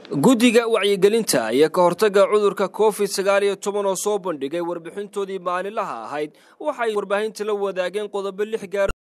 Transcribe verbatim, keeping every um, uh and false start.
guddiga wacyigelinta iyo ka hortagga cudurka covid sagaal iyo toban oo soo bandhigay warbixintoodii maalinlaha ahayd waxay warbaahinta la wadaageen qodobo lix gaar